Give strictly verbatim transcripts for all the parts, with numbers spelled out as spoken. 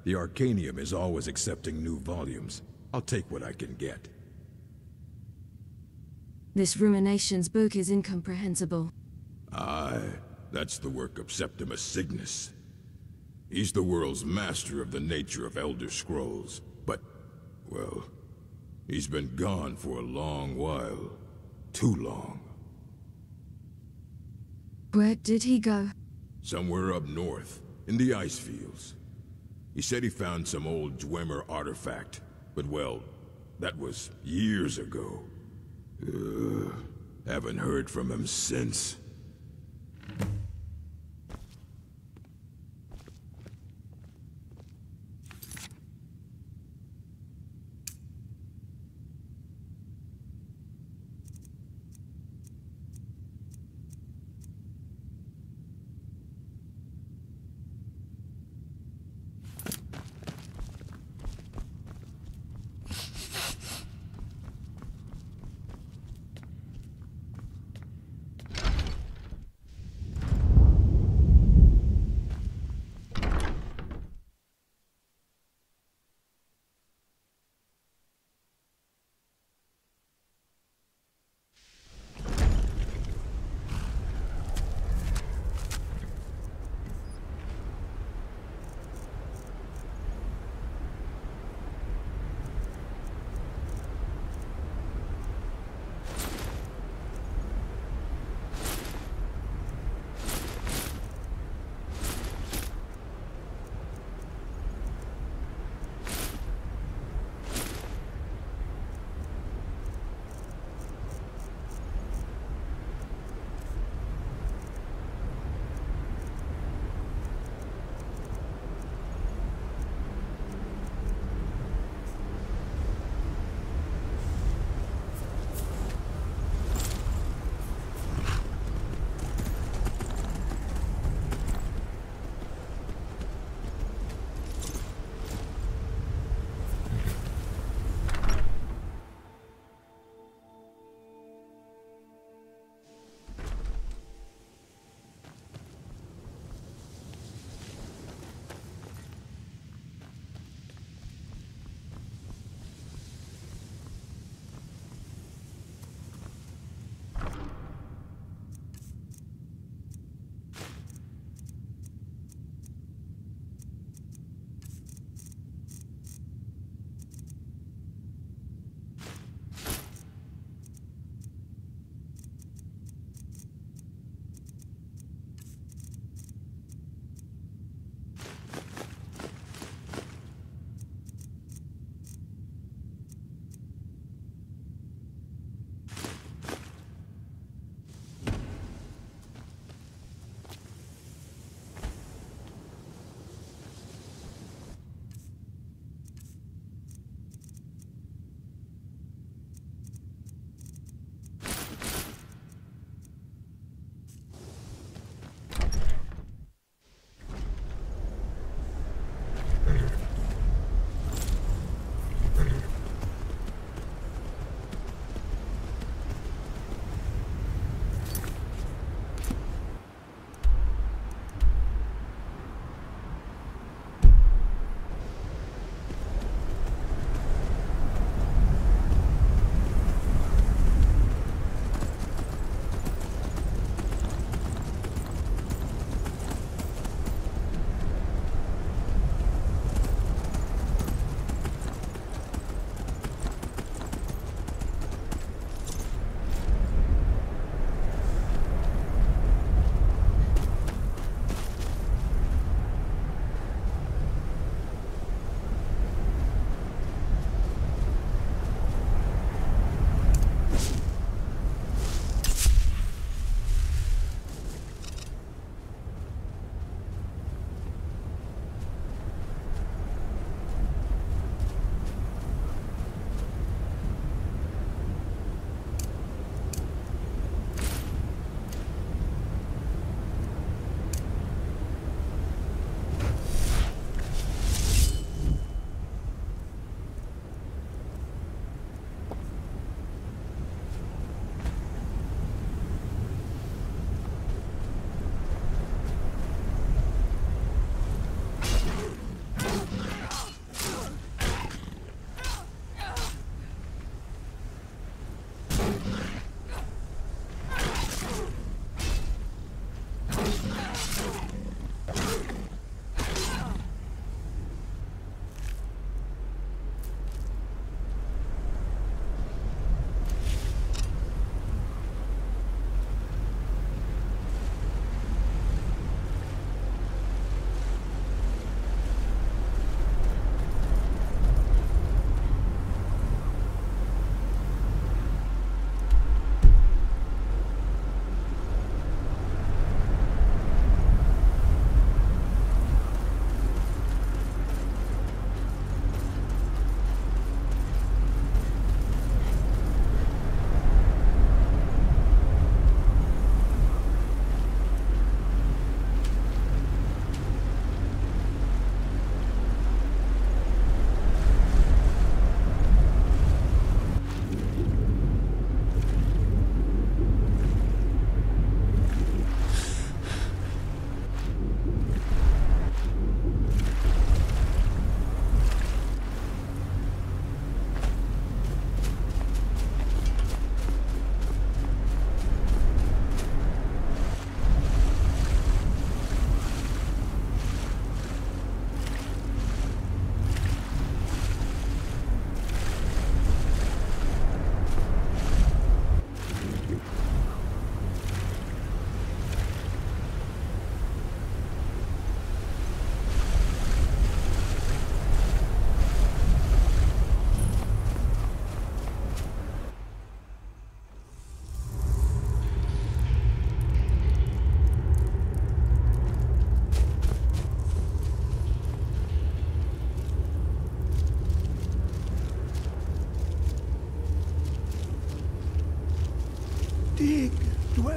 The Arcanium is always accepting new volumes. I'll take what I can get. This Ruminations book is incomprehensible. Aye, that's the work of Septimus Cygnus. He's the world's master of the nature of Elder Scrolls, but, well, he's been gone for a long while. Too long. Where did he go? Somewhere up north, in the ice fields. He said he found some old Dwemer artifact, but well, that was years ago. Uh, haven't heard from him since.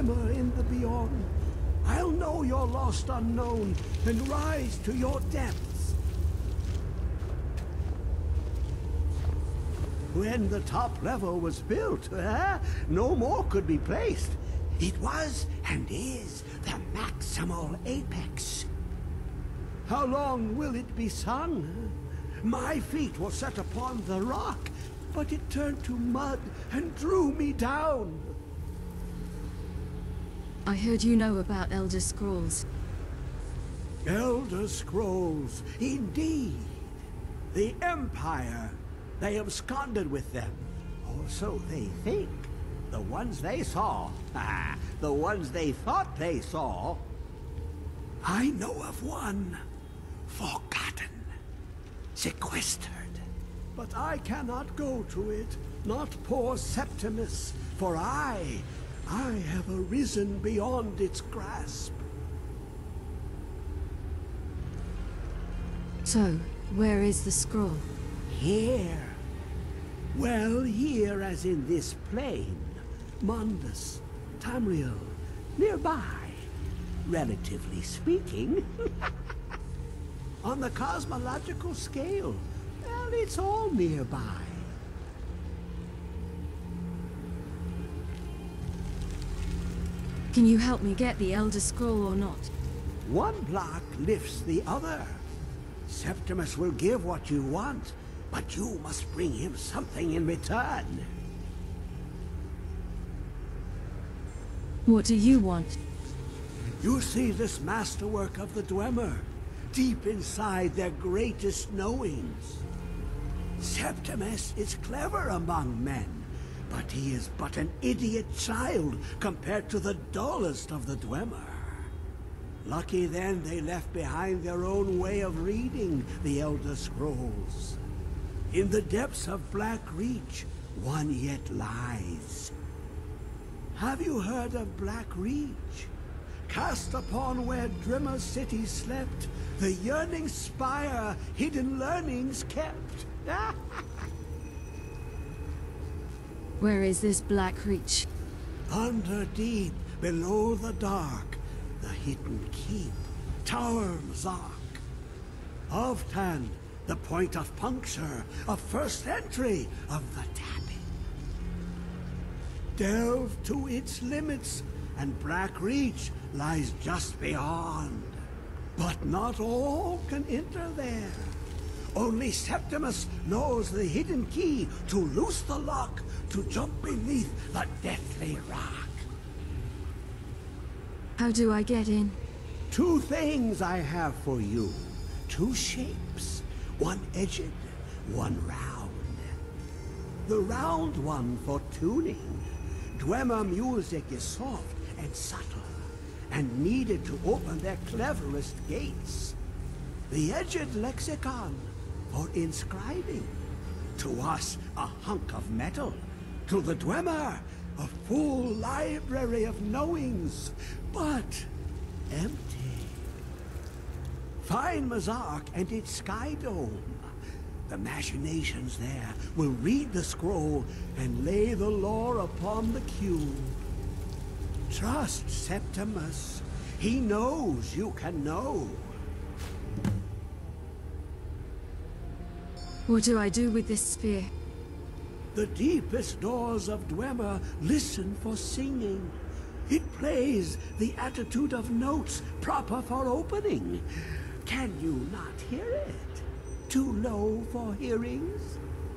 Dwemer in the beyond, I'll know your lost unknown and rise to your depths. When the top level was built, eh, no more could be placed. It was and is the maximal apex. How long will it be sung? My feet were set upon the rock, but it turned to mud and drew me down. I heard you know about Elder Scrolls. Elder Scrolls, indeed. The Empire. They absconded with them. Or so they think. The ones they saw. Ah, the ones they thought they saw. I know of one. Forgotten. Sequestered. But I cannot go to it. Not poor Septimus. For I... I have arisen beyond its grasp. So, where is the scroll? Here. Well, here as in this plane. Mundus, Tamriel, nearby. Relatively speaking. On the cosmological scale, well, it's all nearby. Can you help me get the Elder Scroll or not? One block lifts the other. Septimus will give what you want, but you must bring him something in return. What do you want? You see this masterwork of the Dwemer, deep inside their greatest knowings. Septimus is clever among men, but he is but an idiot child compared to the dullest of the Dwemer. Lucky then they left behind their own way of reading the Elder Scrolls. In the depths of Black Reach, one yet lies. Have you heard of Black Reach? Cast upon where Dwemer City slept, the yearning spire hidden learnings kept. Where is this Black Reach? Under deep, below the dark, the hidden keep, Tower Mzark. Ovtan, the point of puncture, of first entry of the tapping. Delve to its limits, and Black Reach lies just beyond. But not all can enter there. Only Septimus knows the hidden key to loose the lock, to jump beneath the deathly rock. How do I get in? Two things I have for you. Two shapes. One edged, one round. The round one for tuning. Dwemer music is soft and subtle, and needed to open their cleverest gates. The edged lexicon for inscribing. To us, a hunk of metal. To the Dwemer, a full library of knowings, but empty. Find Mzark and its sky dome. The machinations there will read the scroll and lay the lore upon the cube. Trust Septimus. He knows you can know. What do I do with this sphere? The deepest doors of Dwemer listen for singing. It plays the attitude of notes proper for opening. Can you not hear it? Too low for hearings?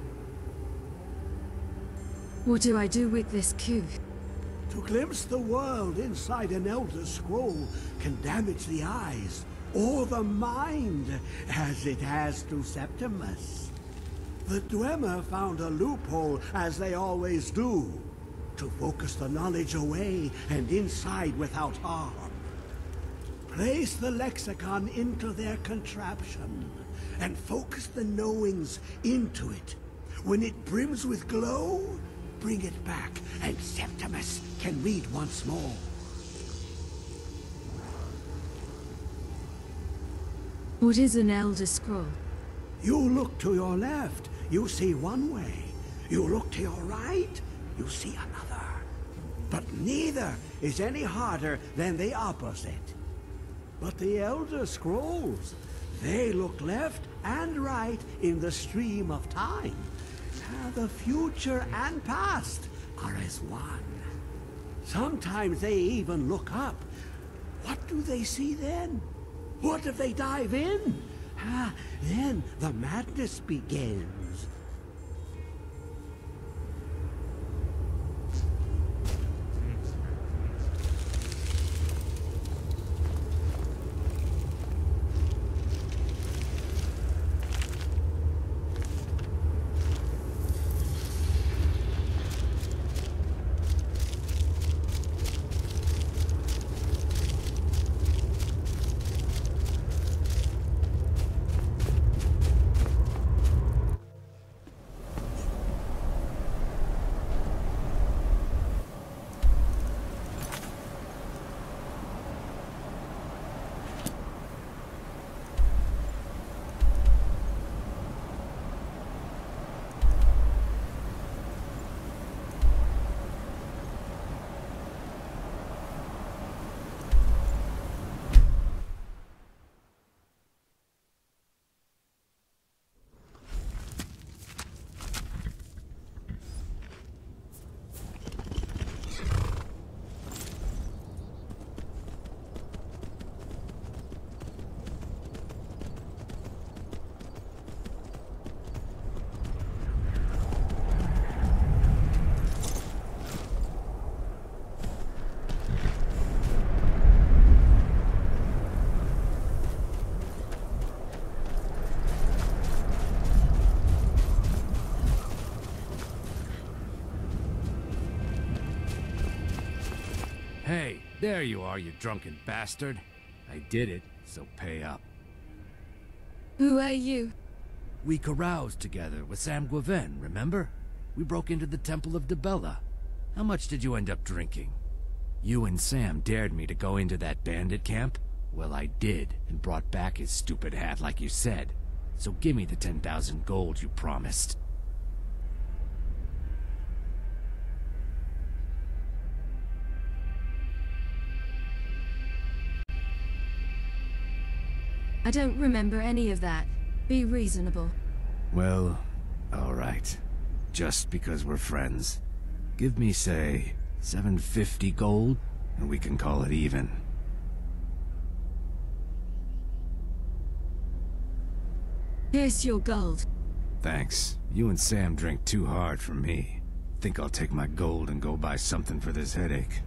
What do I do with this cube? To glimpse the world inside an Elder Scroll can damage the eyes or the mind, as it has to Septimus. The Dwemer found a loophole, as they always do, to focus the knowledge away and inside without harm. Place the lexicon into their contraption, and focus the knowings into it. When it brims with glow, bring it back, and Septimus can read once more. What is an Elder Scroll? You look to your left, you see one way. You look to your right, you see another. But neither is any harder than the opposite. But the Elder Scrolls, they look left and right in the stream of time. Now the future and past are as one. Sometimes they even look up. What do they see then? What if they dive in? Ah, then the madness begins. Hey, there you are, you drunken bastard. I did it, so pay up. Who are you? We caroused together with Sam Guiven, remember? We broke into the Temple of Dibella. How much did you end up drinking? You and Sam dared me to go into that bandit camp? Well, I did, and brought back his stupid hat like you said. So give me the ten thousand gold you promised. I don't remember any of that. Be reasonable. Well, alright. Just because we're friends. Give me, say, seven fifty gold, and we can call it even. Here's your gold. Thanks. You and Sam drank too hard for me. Think I'll take my gold and go buy something for this headache.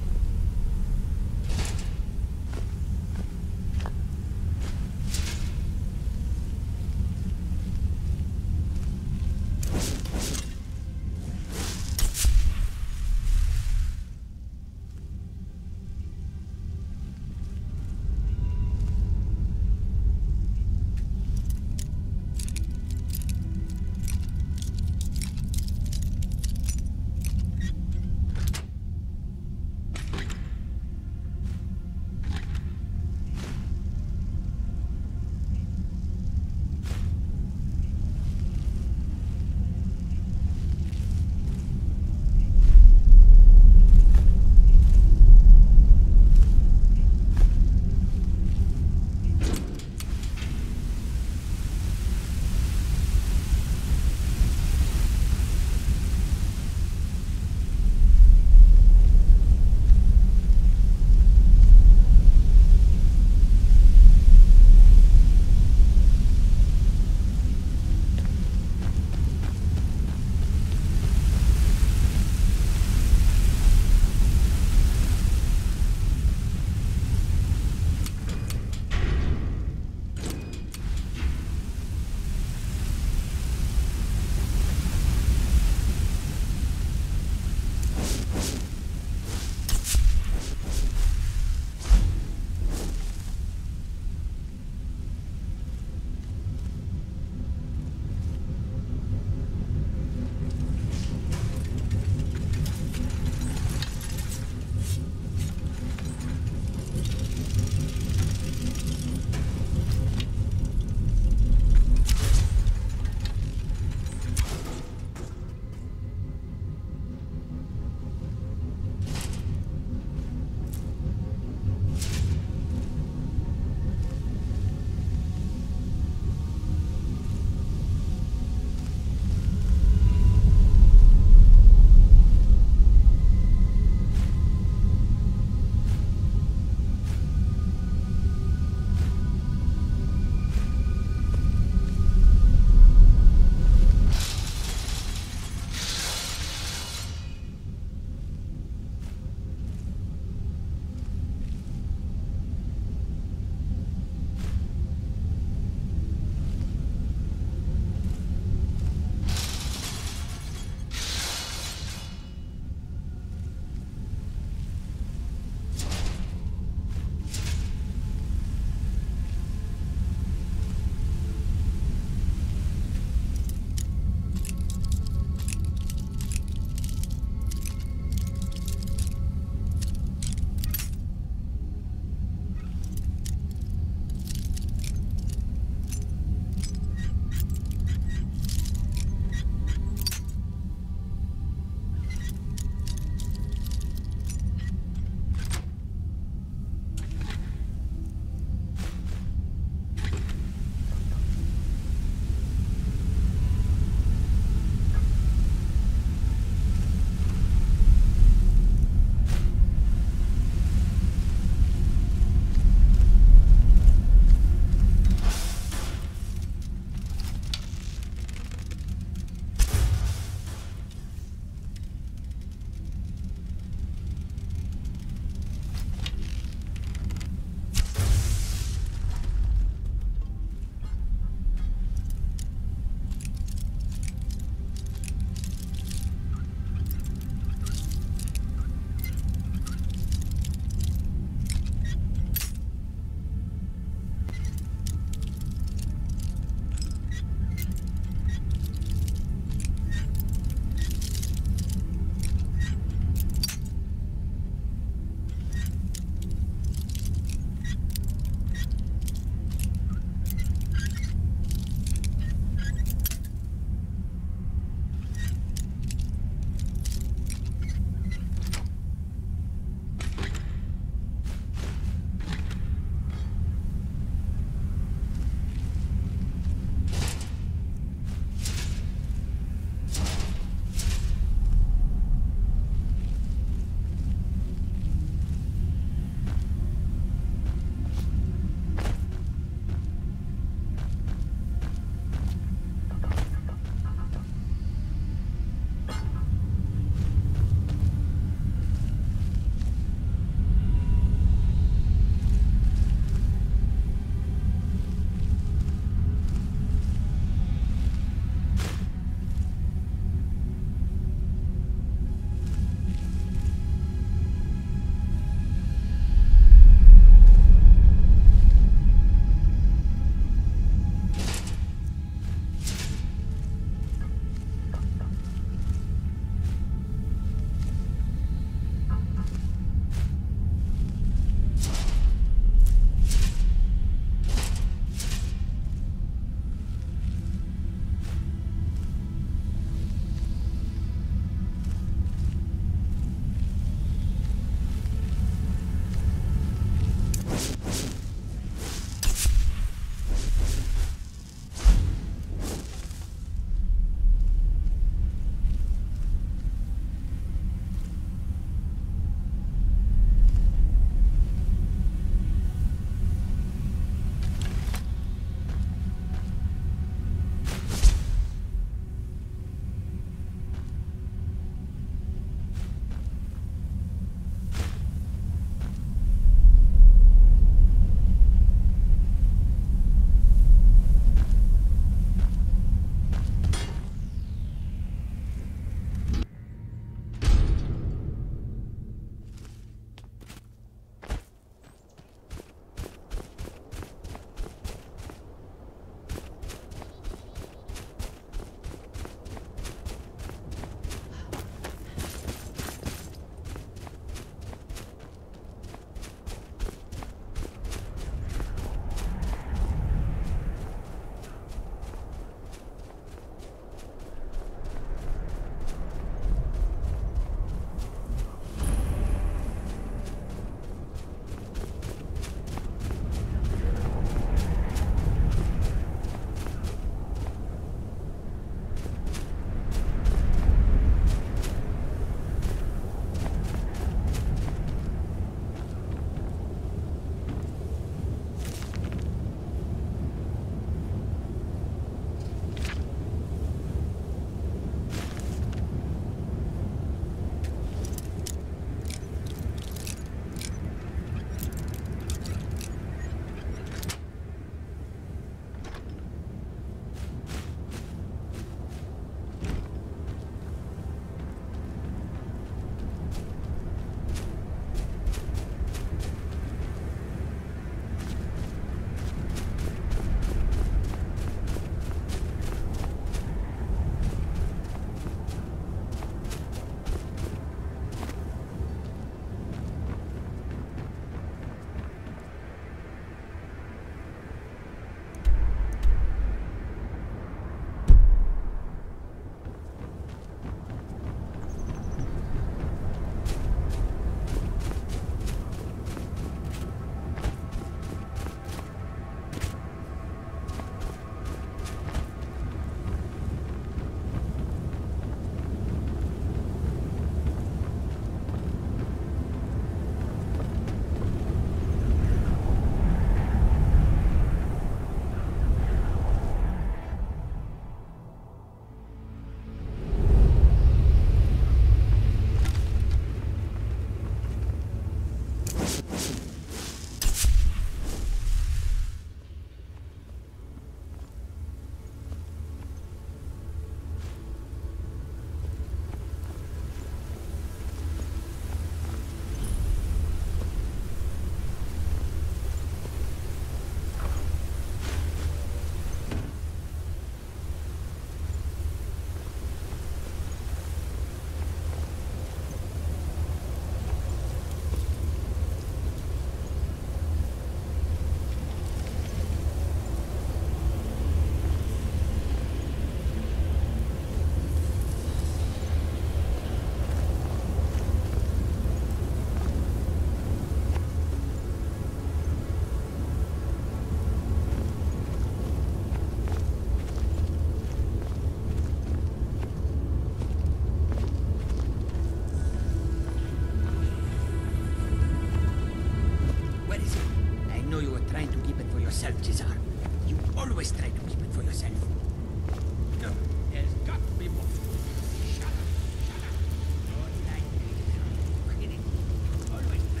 Cesar. You always try to keep it for yourself. No, there's got to be more. Shut up, shut up. Don't like me. Kidding. Always try.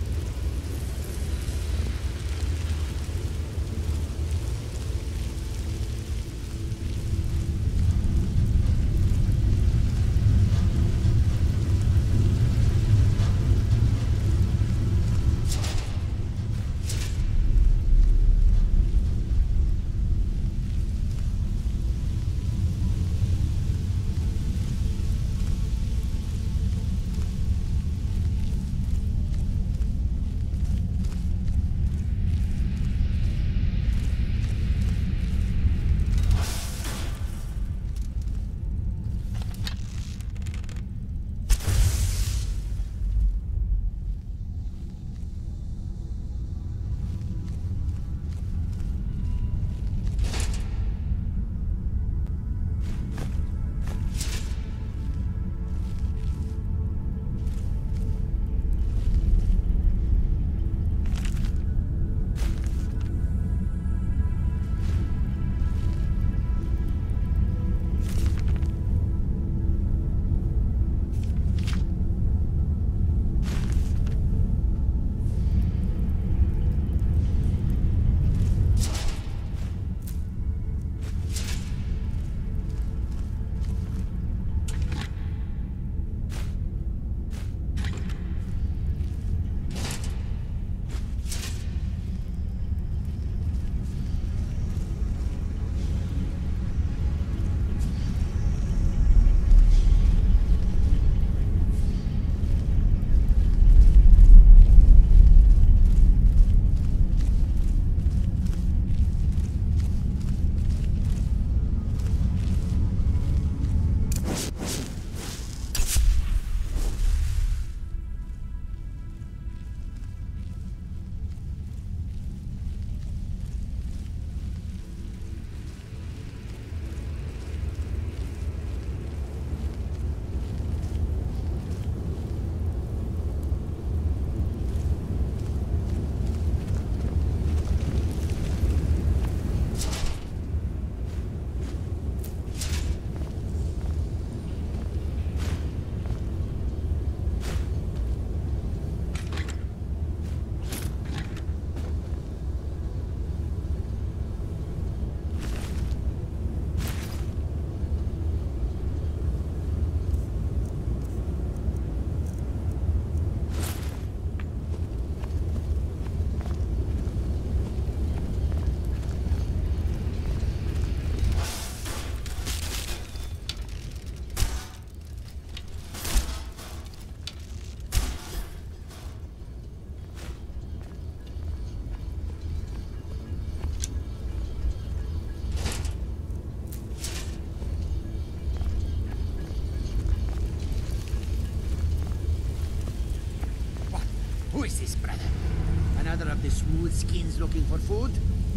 Who is this, brother? Another of the smooth skins looking for food?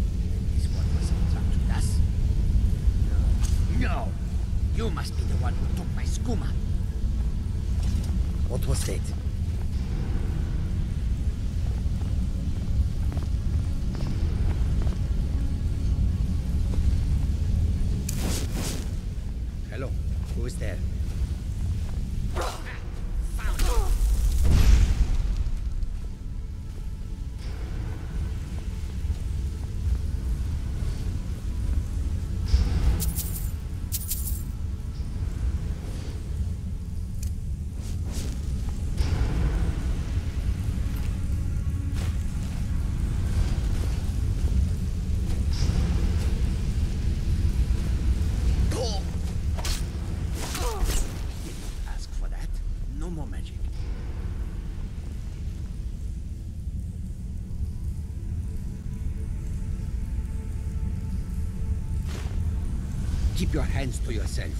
Is what was entrusted us? No. No! You must be the one who took my skooma. What was that? Hello. Who is there? Found you. Keep your hands to yourself.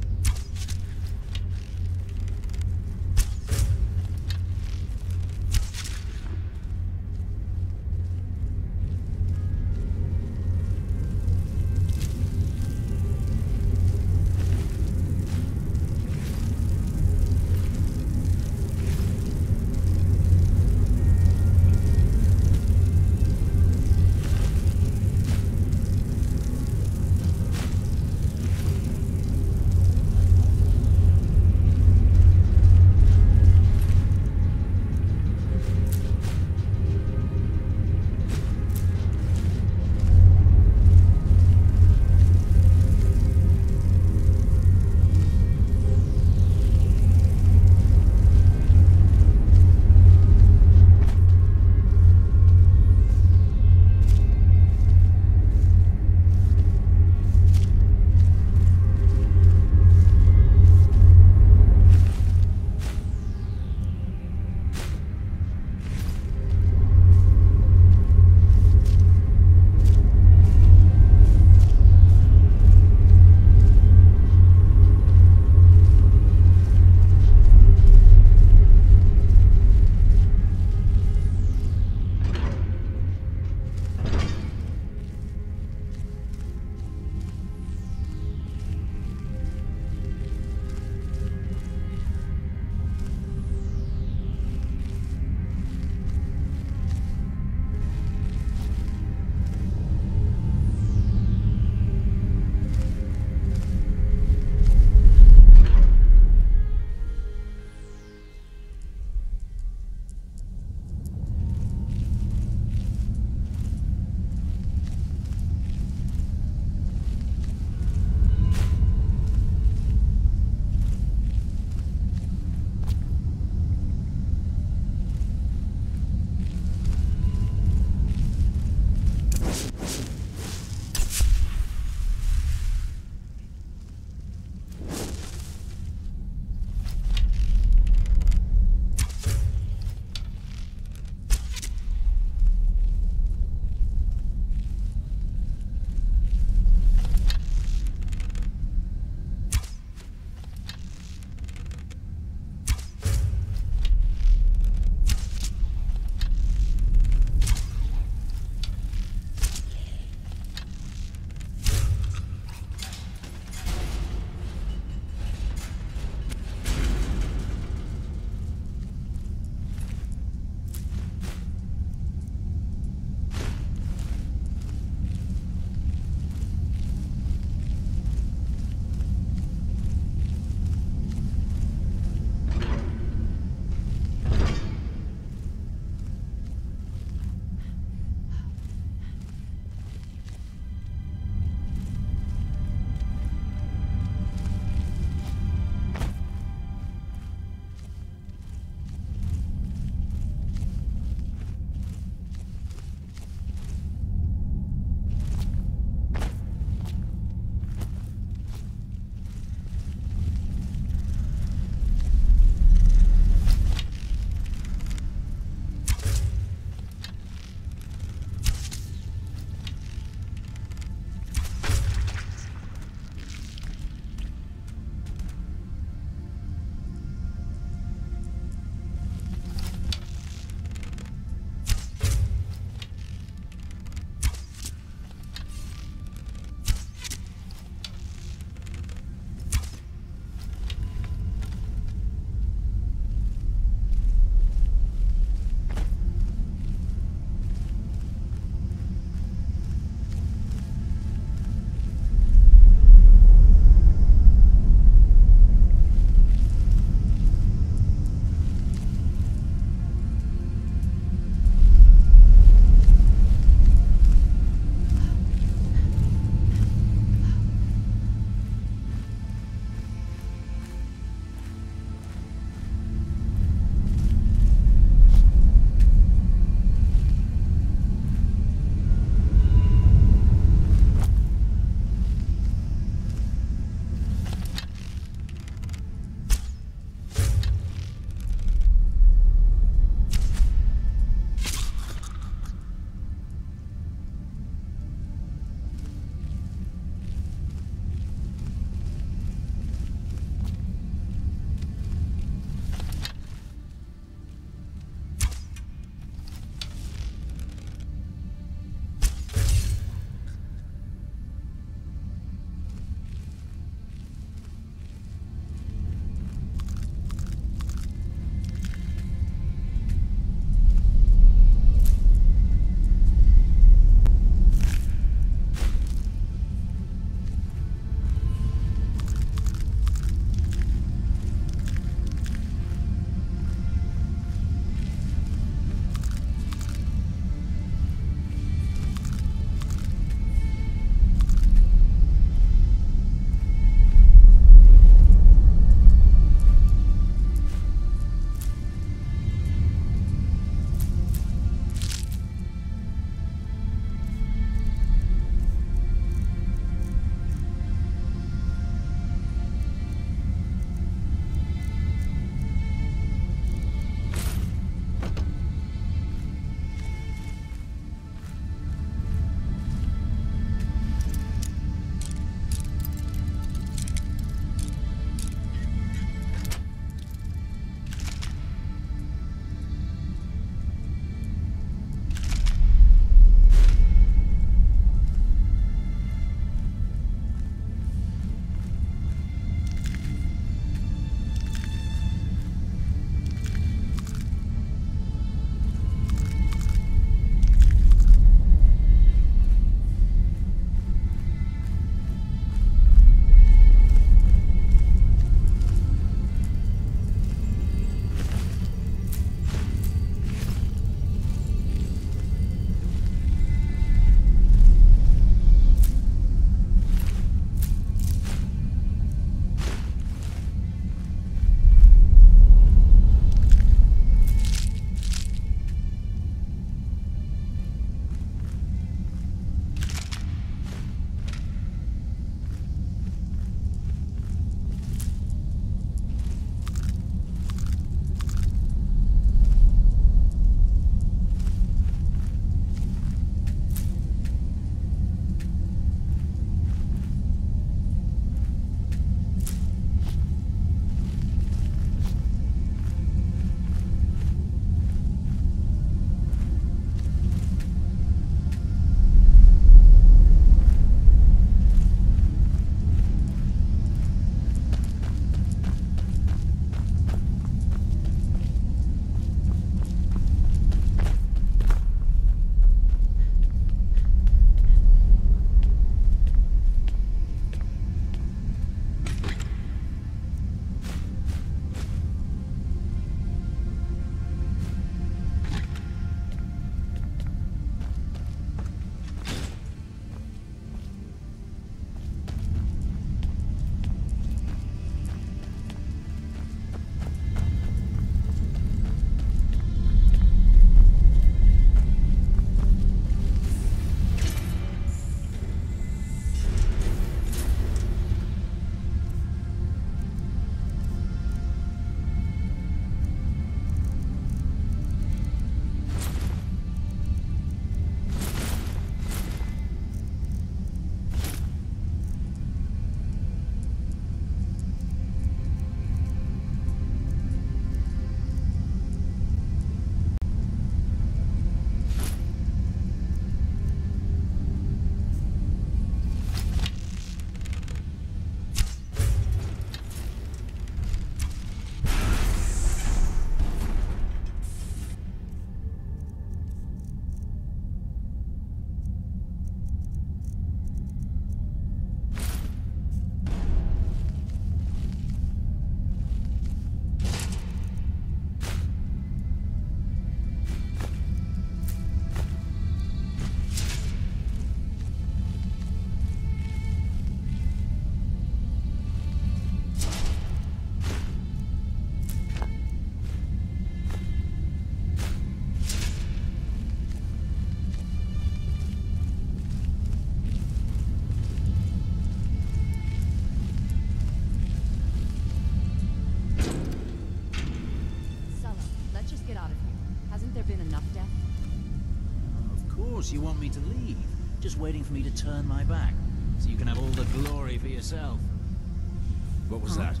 get out of here. Hasn't there been enough death? Of course you want me to leave. Just waiting for me to turn my back, so you can have all the glory for yourself. What was that?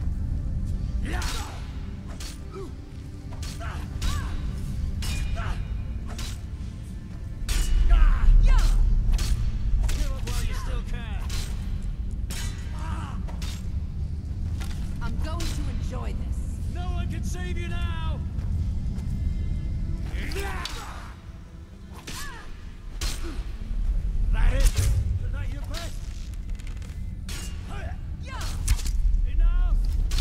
Give up while you still can. I'm going to enjoy this. No one can save you now! That it? Is that your best? Enough!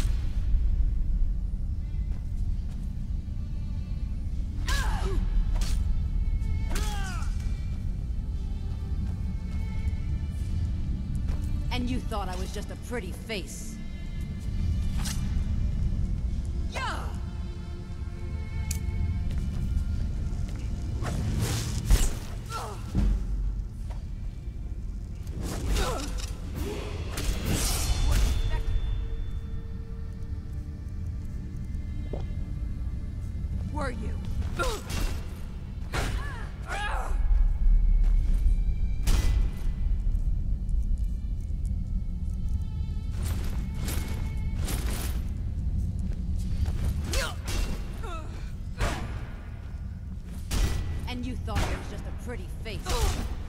And you thought I was just a pretty face. Yeah! Were you? And you thought I was just a pretty face.